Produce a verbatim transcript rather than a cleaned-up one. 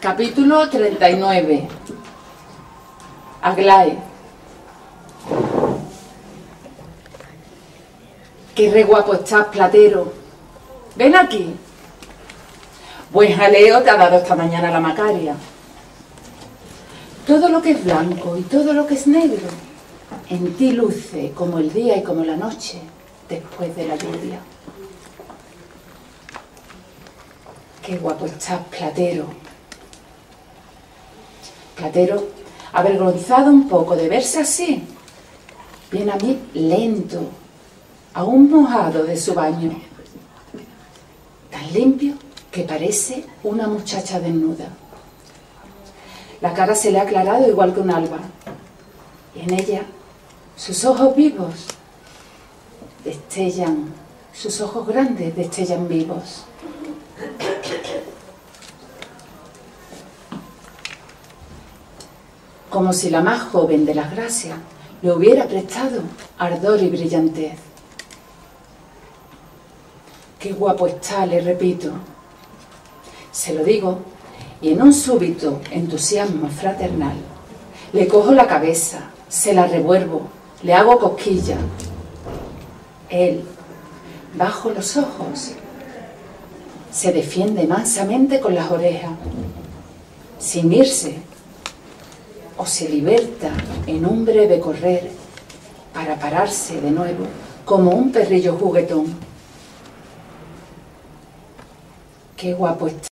Capítulo treinta y nueve. Aglaé. Qué re guapo estás, Platero. Ven aquí. Buen jaleo te ha dado esta mañana la Macaria. Todo lo que es blanco y todo lo que es negro en ti luce como el día y como la noche después de la lluvia. Qué guapo estás, Platero. Platero, avergonzado un poco de verse así, viene a mí lento, aún mojado de su baño, tan limpio que parece una muchacha desnuda. La cara se le ha aclarado igual que un alba, y en ella sus ojos vivos destellan, sus ojos grandes destellan vivos. Como si la más joven de las gracias le hubiera prestado ardor y brillantez. Qué guapo está, le repito. Se lo digo, y en un súbito entusiasmo fraternal, le cojo la cabeza, se la revuelvo, le hago cosquillas. Él, bajo los ojos, se defiende mansamente con las orejas, sin irse, o se liberta en un breve correr para pararse de nuevo como un perrillo juguetón. Qué guapo está.